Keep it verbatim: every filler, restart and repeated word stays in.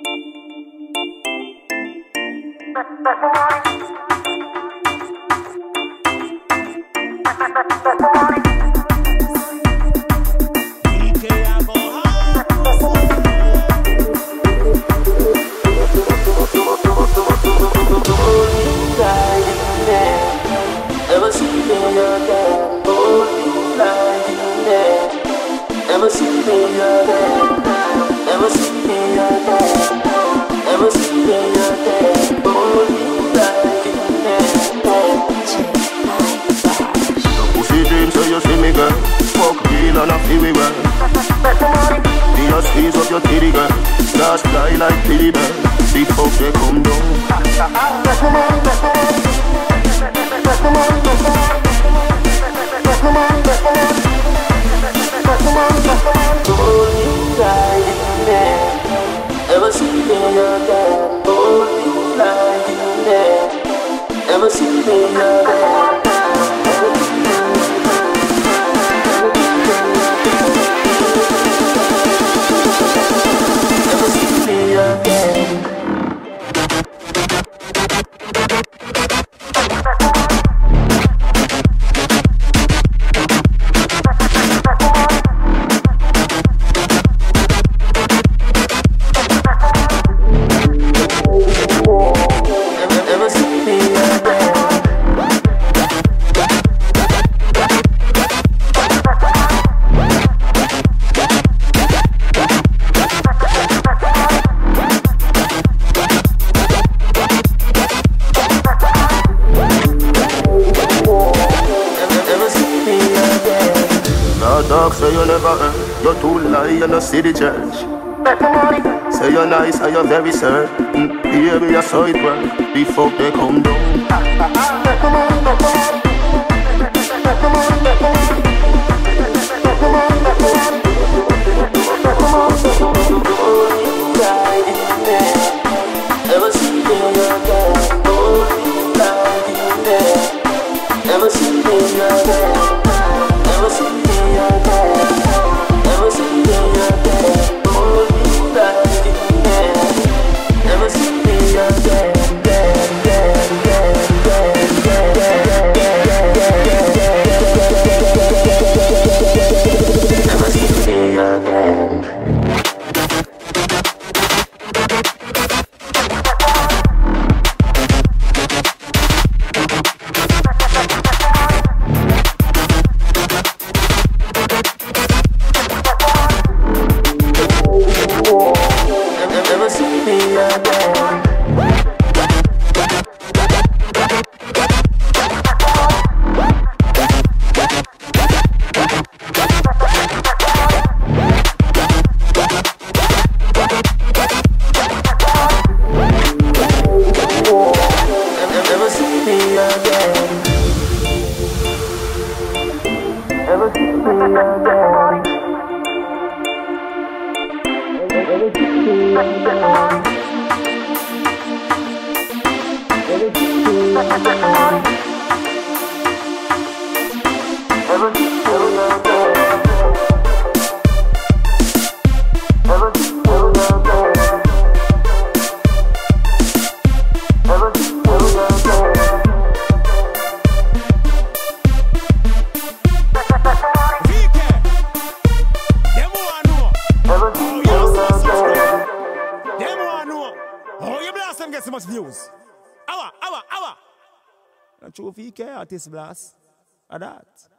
Never see me again, oh, like you there. Never see me again, never see me again, never see me again, oh, like you there. The pussy dream, so you see me girl. Fuck real and I feel we well. The just squeeze up your titty girl. Stars fly like Billy Bell. The fuck they come down. Come on, come on, come on, come on, come on, come on. Hold me like you there. Never see me again. Hold me like you there. Never see me again. Never see me again. Dog, say you never earn. You're too lie, you no see the church. Say you're nice and you're very certain. Hear me, I saw it work before they come down. Come on, come on. Come on, come on. Come on, come on. Come on, come on. Never see me again. Oh, like you there. Never see me again. Never see me. Never see me again. Hold me like you can. Never see me again. Never see me again. Never see me again. Get so much views. Awa, awa, awa. Not true if you care, artist blast. Or that.